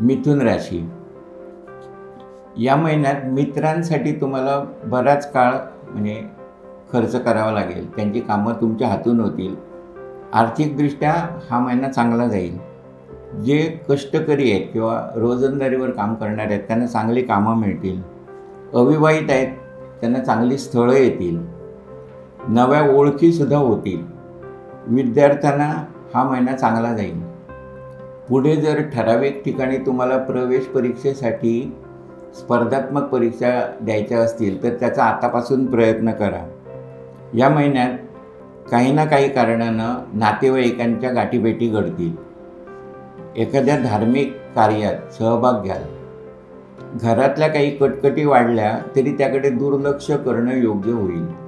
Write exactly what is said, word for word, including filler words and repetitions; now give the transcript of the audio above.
मिथुन राशी, या महिन्यात मित्रांसाठी तुम्हाला बराच काळ म्हणजे खर्च करावा लागेल. त्यांची कामं तुमच्या हातून होतील. आर्थिकदृष्ट्या हा महिना चांगला जाईल. जे कष्टकरी आहेत किंवा रोजंदारीवर काम करणारे आहेत त्यांना चांगली कामं मिळतील. अविवाहित आहेत त्यांना चांगली स्थळं येतील. नव्या ओळखीसुद्धा होतील. विद्यार्थ्यांना हा महिना चांगला जाईल. पुढे जर ठराविक ठिकाणी तुम्हाला प्रवेश परीक्षेसाठी स्पर्धात्मक परीक्षा द्यायच्या असतील तर त्याचा आतापासून प्रयत्न करा. या महिन्यात काही ना काही कारणानं नातेवाईकांच्या गाठीभेटी घडतील. एखाद्या धार्मिक कार्यात सहभाग घ्याल. घरातल्या काही कटकटी वाढल्या तरी त्याकडे दुर्लक्ष करणं योग्य होईल.